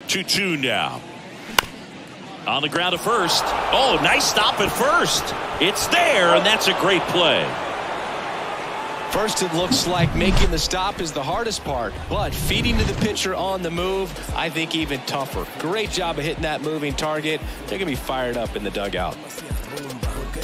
2-2 now. On the ground to first. Oh, nice stop at first. It's there, and that's a great play. First, it looks like making the stop is the hardest part, but feeding to the pitcher on the move, I think even tougher. Great job of hitting that moving target. They're going to be fired up in the dugout.